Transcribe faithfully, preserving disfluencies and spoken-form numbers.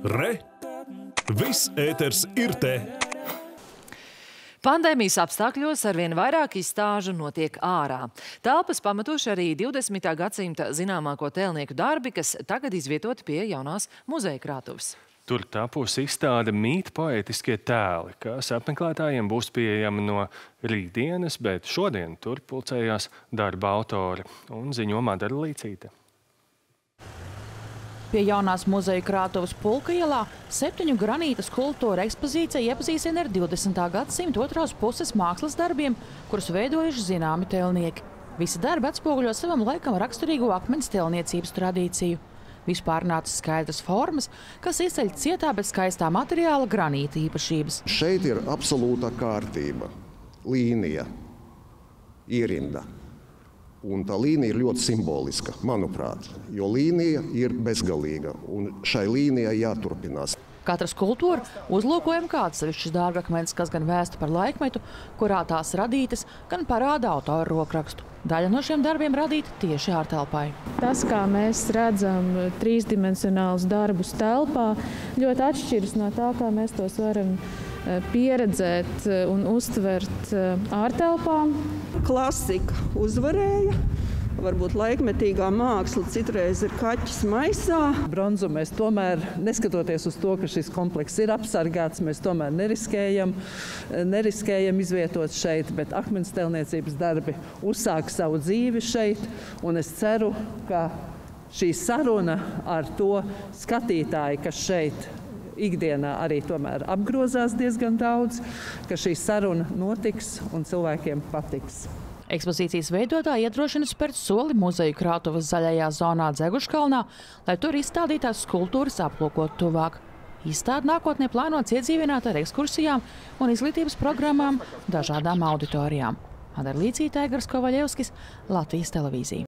Re! Viss ēters ir te! Pandēmijas apstākļos arvien vairāk izstāžu notiek ārā. Telpas pamatoši arī divdesmitā gadsimta zināmāko tēlnieku darbi, kas tagad izvietoti pie jaunās muzeja krātuves. Tur tapusi izstāde Mīt poētiskie tēli, kas apmeklētājiem būs pieejama no rītdienas, bet šodien tur pulcējās darba autori un ziņo Madara Līcīte. Pie jaunās muzeja krātuves Pulka ielā septiņu granīta skulptūra ekspozīcija iepazīstina ar divdesmitā gadsimta otrās puses mākslas darbiem, kurus veidojuši zināmi tēlnieki. Visi darbi atspoguļo savam laikam raksturīgo akmens tēlniecības tradīciju. Vispārnācas skaidras formas, kas izceļ cietā, bet skaistā materiāla granīta īpašības. Šeit ir absolūta kārtība, līnija, ierinda. Un tā līnija ir ļoti simboliska, manuprāt, jo līnija ir bezgalīga, un šai līnijai jāturpinās. Katra skulptūra uzlūkojam kā atsevišķs dārgakmens, kas gan vēsta par laikmetu, kurā tās radītas, gan parāda autoru rokrakstu. Daļa no šiem darbiem radīta tieši ārtelpai. Tas, kā mēs redzam trīsdimensionālus darbus telpā, ļoti atšķiras no tā, kā mēs tos varam pieredzēt un uztvert ārtelpā. Klasika uzvarēja. Varbūt laikmetīgā māksla citreiz ir kaķis maisā. Bronzu mēs tomēr, neskatoties uz to, ka šis komplekss ir apsargāts, mēs tomēr neriskējam, neriskējam izvietot šeit, bet akmens tēlniecības darbi uzsāk savu dzīvi šeit, un es ceru, ka šī saruna ar to skatītāju, kas šeit ikdienā arī tomēr apgrozās diezgan daudz, ka šī saruna notiks un cilvēkiem patiks. Ekspozīcijas veidotāji iedrošina spērt soli muzeju krātuves zaļajā zonā Dzeguškalnā, lai tur izstādītās skulptūras aplūkot tuvāk. Izstāde nākotnē plānots iedzīvināt ar ekskursijām un izglītības programmām dažādām auditorijām. Madara Līcīte, Aigars Kovaļevskis, Latvijas televīzija.